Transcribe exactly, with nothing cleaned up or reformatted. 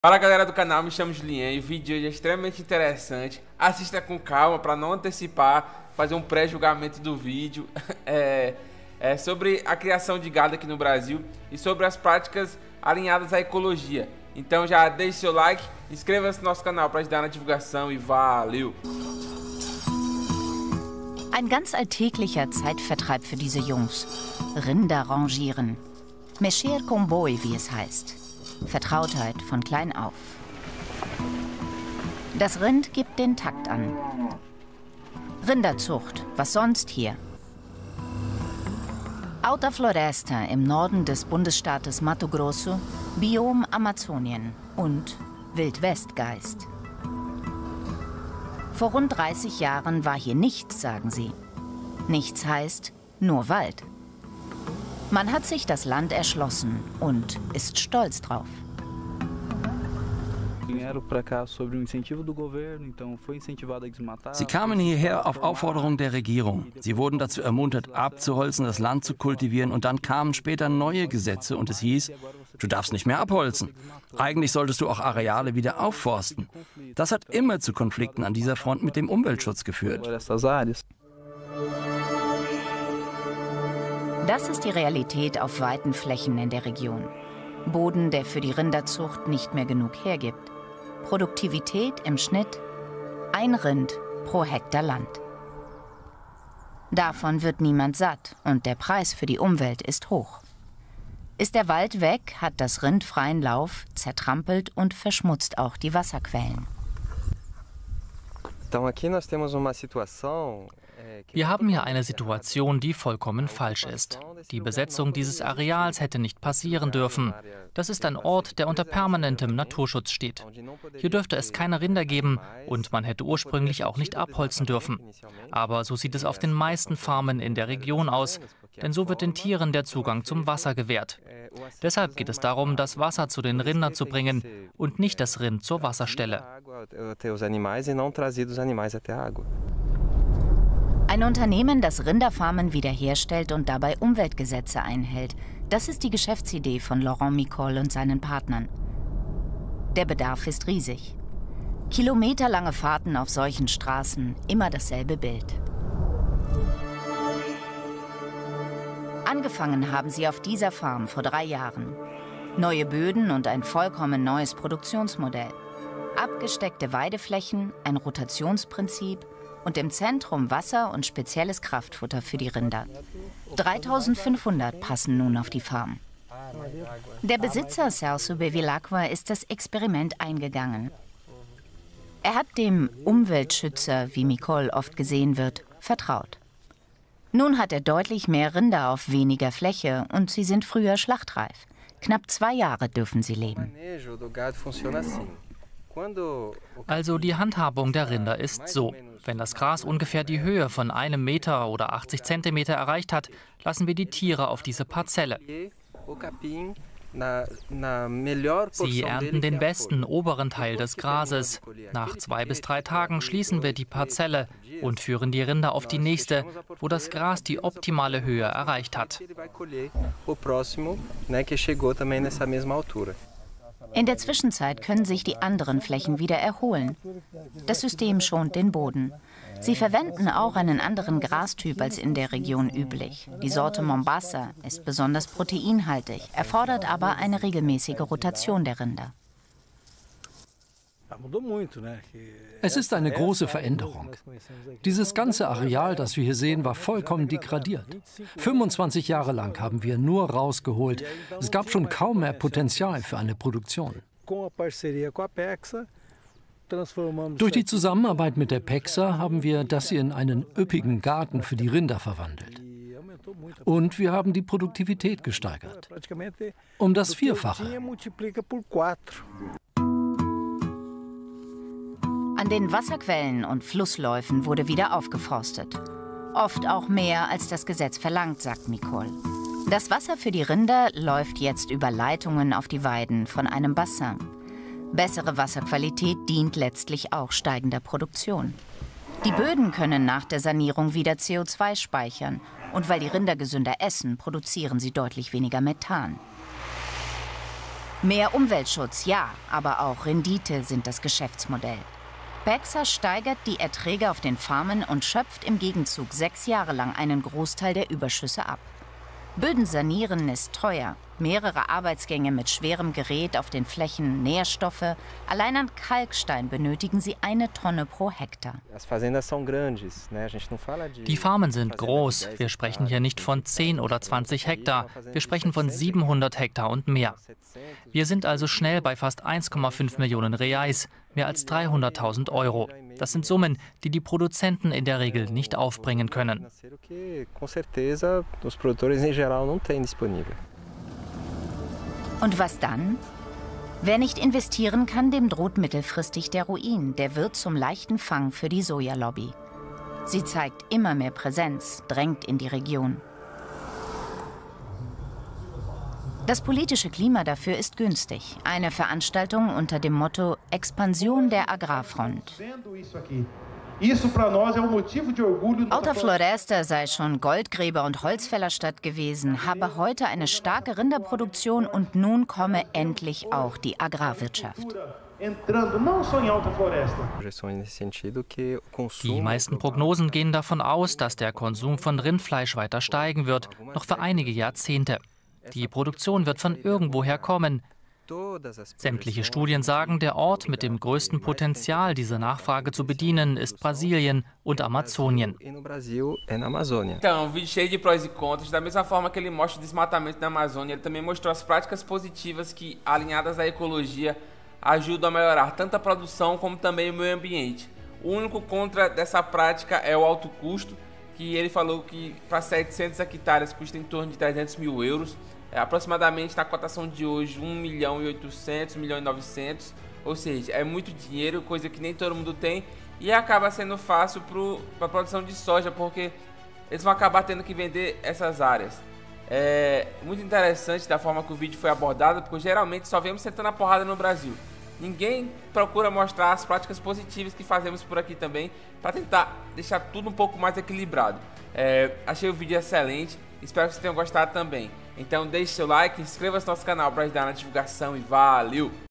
Fala galera do canal, me chamo Julien e o vídeo de hoje é extremamente interessante. Assista com calma para não antecipar, fazer um pré-julgamento do vídeo. é, é sobre a criação de gado aqui no Brasil e sobre as práticas alinhadas à ecologia. Então já deixe seu like, inscreva-se no nosso canal para ajudar na divulgação e valeu! Ein ganz alltäglicher Zeitvertreib für diese Jungs. Rinder rangieren. Mexer com boi, wie es heißt. Vertrautheit von klein auf. Das Rind gibt den Takt an. Rinderzucht, was sonst hier? Alta Floresta im Norden des Bundesstaates Mato Grosso, Biom Amazonien und Wildwestgeist. Vor rund dreißig Jahren war hier nichts, sagen sie. Nichts heißt nur Wald. Man hat sich das Land erschlossen und ist stolz drauf. Sie kamen hierher auf Aufforderung der Regierung. Sie wurden dazu ermuntert, abzuholzen, das Land zu kultivieren, und dann kamen später neue Gesetze und es hieß, du darfst nicht mehr abholzen. Eigentlich solltest du auch Areale wieder aufforsten. Das hat immer zu Konflikten an dieser Front mit dem Umweltschutz geführt. Das ist die Realität auf weiten Flächen in der Region. Boden, der für die Rinderzucht nicht mehr genug hergibt. Produktivität im Schnitt ein Rind pro Hektar Land. Davon wird niemand satt und der Preis für die Umwelt ist hoch. Ist der Wald weg, hat das Rind freien Lauf, zertrampelt und verschmutzt auch die Wasserquellen. Wir haben hier eine Situation, die vollkommen falsch ist. Die Besetzung dieses Areals hätte nicht passieren dürfen. Das ist ein Ort, der unter permanentem Naturschutz steht. Hier dürfte es keine Rinder geben und man hätte ursprünglich auch nicht abholzen dürfen. Aber so sieht es auf den meisten Farmen in der Region aus, denn so wird den Tieren der Zugang zum Wasser gewährt. Deshalb geht es darum, das Wasser zu den Rindern zu bringen und nicht das Rind zur Wasserstelle. Ein Unternehmen, das Rinderfarmen wiederherstellt und dabei Umweltgesetze einhält. Das ist die Geschäftsidee von Laurent Micol und seinen Partnern. Der Bedarf ist riesig. Kilometerlange Fahrten auf solchen Straßen, immer dasselbe Bild. Angefangen haben sie auf dieser Farm vor drei Jahren. Neue Böden und ein vollkommen neues Produktionsmodell. Abgesteckte Weideflächen, ein Rotationsprinzip und im Zentrum Wasser und spezielles Kraftfutter für die Rinder. dreitausendfünfhundert passen nun auf die Farm. Der Besitzer Celso Bevilacqua ist das Experiment eingegangen. Er hat dem Umweltschützer, wie Micol oft gesehen wird, vertraut. Nun hat er deutlich mehr Rinder auf weniger Fläche und sie sind früher schlachtreif. Knapp zwei Jahre dürfen sie leben. Also die Handhabung der Rinder ist so. Wenn das Gras ungefähr die Höhe von einem Meter oder achtzig Zentimeter erreicht hat, lassen wir die Tiere auf diese Parzelle. Sie ernten den besten oberen Teil des Grases. Nach zwei bis drei Tagen schließen wir die Parzelle und führen die Rinder auf die nächste, wo das Gras die optimale Höhe erreicht hat. In der Zwischenzeit können sich die anderen Flächen wieder erholen. Das System schont den Boden. Sie verwenden auch einen anderen Grastyp als in der Region üblich. Die Sorte Mombasa ist besonders proteinhaltig, erfordert aber eine regelmäßige Rotation der Rinder. Es ist eine große Veränderung. Dieses ganze Areal, das wir hier sehen, war vollkommen degradiert. fünfundzwanzig Jahre lang haben wir nur rausgeholt. Es gab schon kaum mehr Potenzial für eine Produktion. Durch die Zusammenarbeit mit der PEXA haben wir das hier in einen üppigen Garten für die Rinder verwandelt. Und wir haben die Produktivität gesteigert. Um das Vierfache. An den Wasserquellen und Flussläufen wurde wieder aufgeforstet. Oft auch mehr, als das Gesetz verlangt, sagt Micol. Das Wasser für die Rinder läuft jetzt über Leitungen auf die Weiden von einem Bassin. Bessere Wasserqualität dient letztlich auch steigender Produktion. Die Böden können nach der Sanierung wieder C O zwei speichern. Und weil die Rinder gesünder essen, produzieren sie deutlich weniger Methan. Mehr Umweltschutz, ja, aber auch Rendite sind das Geschäftsmodell. Baxter steigert die Erträge auf den Farmen und schöpft im Gegenzug sechs Jahre lang einen Großteil der Überschüsse ab. Böden sanieren ist teuer. Mehrere Arbeitsgänge mit schwerem Gerät auf den Flächen, Nährstoffe. Allein an Kalkstein benötigen sie eine Tonne pro Hektar. Die Farmen sind groß. Wir sprechen hier nicht von zehn oder zwanzig Hektar. Wir sprechen von siebenhundert Hektar und mehr. Wir sind also schnell bei fast eins Komma fünf Millionen Reais, mehr als dreihunderttausend Euro. Das sind Summen, die die Produzenten in der Regel nicht aufbringen können. Und was dann? Wer nicht investieren kann, dem droht mittelfristig der Ruin. Der wird zum leichten Fang für die Sojalobby. Sie zeigt immer mehr Präsenz, drängt in die Region. Das politische Klima dafür ist günstig. Eine Veranstaltung unter dem Motto Expansion der Agrarfront. Alta Floresta sei schon Goldgräber- und Holzfällerstadt gewesen, habe heute eine starke Rinderproduktion und nun komme endlich auch die Agrarwirtschaft. Die meisten Prognosen gehen davon aus, dass der Konsum von Rindfleisch weiter steigen wird, noch für einige Jahrzehnte. Die Produktion wird von irgendwoher kommen. Sämtliche Studien sagen, der Ort mit dem größten Potenzial, diese Nachfrage zu bedienen, ist Brasilien und Amazonien. Então, um vídeo cheio de prós e contras. Da mesma forma que ele mostra o desmatamento na Amazônia, ele também mostrou as práticas positivas que, alinhadas à ecologia, ajudam a melhorar tanto a produção como também o meio ambiente. O único contra dessa prática é o alto custo, que ele falou que para setecentas hectares custa em torno de trezentos mil euros. É, aproximadamente na cotação de hoje um milhão e oitocentos, um milhão e novecentos, ou seja, é muito dinheiro, coisa que nem todo mundo tem, e acaba sendo fácil para a produção de soja, porque eles vão acabar tendo que vender essas áreas. É muito interessante da forma que o vídeo foi abordado, porque geralmente só vemos sentando a porrada no Brasil. Ninguém procura mostrar as práticas positivas que fazemos por aqui também, para tentar deixar tudo um pouco mais equilibrado. É, achei o vídeo excelente, espero que vocês tenham gostado também. Então deixe seu like, inscreva-se no nosso canal para ajudar na divulgação e valeu!